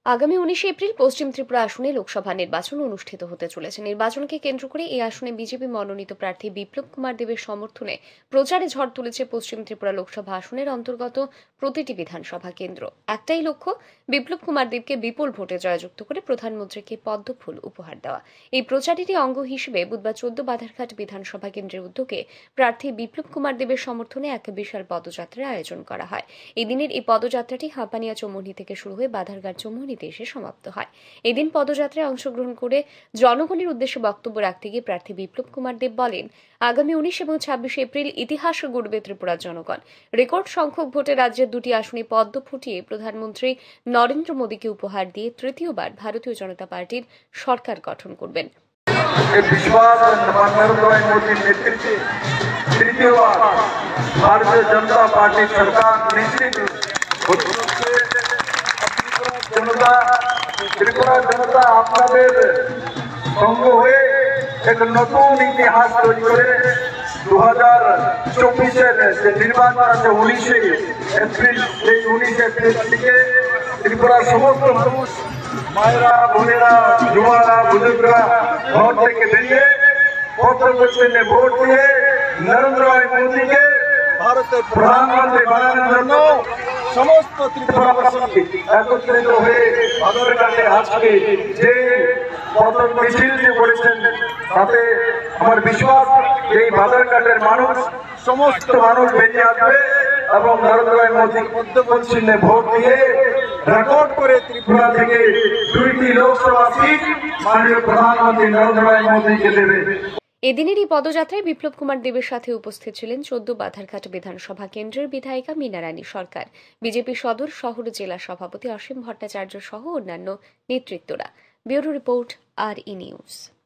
আগামী 19 এপ্রিল পশ্চিম ত্রিপুরা আসনে লোকসভা নির্বাচন অনুষ্ঠিত হতে চলেছে। নির্বাচনকে কেন্দ্র করে এই আসনে বিজেপি মনোনীত প্রার্থী বিপ্লব কুমার দেবের সমর্থনে প্রচারে ঝড় তুলেছে পশ্চিম ত্রিপুরা লোকসভা আসনের অন্তর্গত প্রতিটি বিধানসভা কেন্দ্র। একটাই লক্ষ্য, বিপ্লব কুমার দেবকে বিপুল ভোটে জয়যুক্ত করে প্রধানমন্ত্রীকে পদ্মফুল উপহার দেওয়া। এই প্রচারেরই অঙ্গ হিসেবে বুধবার 14 বাধারঘাট বিধানসভা কেন্দ্রের উদ্যোগে প্রার্থী বিপ্লব কুমার দেবের সমর্থনে এক বিশাল পদযাত্রার আয়োজন করা হয়। এই দিনের এই পদযাত্রাটি হাঁপানিয়া চৌমুহনী থেকে শুরু হয়ে বাধারঘাট চৌমুহনীতে এসে সমাপ্ত হয়। এদিন পদযাত্রায় অংশগ্রহণ করে জনগণের উদ্দেশ্যে বক্তব্য রাখতে গিয়ে প্রার্থী বিপ্লব কুমার দেব বলেন, আগামী 19 এবং 26 এপ্রিল ইতিহাস গড়বে ত্রিপুরার জনগণ। রেকর্ড সংখ্যক ভোটে রাজ্যের দুটি আসনে পদ্ম ফুটিয়ে প্রধানমন্ত্রী নরেন্দ্র মোদীকে উপহার দিয়ে তৃতীয়বার ভারতীয় জনতা পার্টির সরকার গঠন করবেন। भारतीय जनता पार्टी सरकार निश्चित त्रिपुरा जनता আপনাদের সঙ্গ হয়ে এক নতুন ইতিহাস তৈরি করে 2024-এর যে নির্বাচন আছে 19 এপ্রিল, এই 19 এপ্রিল থেকে ত্রিপুরার সমস্ত মানুষ, মায়েরা, বোনেরা, যুবারা, বুজুর্গরা ঘর থেকে বেরিয়ে পদ্মফুলে ভোট দিয়ে নরেন্দ্র মোদীকে ভারতের প্রধানমন্ত্রী বানানোর জন্য সমস্ত ত্রিপুরাবাসী একত্রিত হয়ে বাধারঘাটে আজকে যে পদক মিছিলটি করেছেন, তাতে আমার বিশ্বাস এই বাধারঘাটের মানুষ, সমস্ত মানুষ বেরিয়ে আসবে এবং নরেন্দ্র মোদী পদ্মফুল চিহ্নে ভোট দিয়ে রেকর্ড করে ত্রিপুরা থেকে 2টি লোকসভা সিট মাননীয় প্রধানমন্ত্রী নরেন্দ্র মোদীকে দেবে। এদিনের এই পদযাত্রায় বিপ্লব কুমার দেবের সাথে উপস্থিত ছিলেন 14 বাধারঘাট বিধানসভা কেন্দ্রের বিধায়িকা মীনা রানী সরকার, বিজেপি সদর শহর জেলা সভাপতি অসীম ভট্টাচার্য সহ অন্যান্য নেতৃত্বরা। Bureau report, RE news.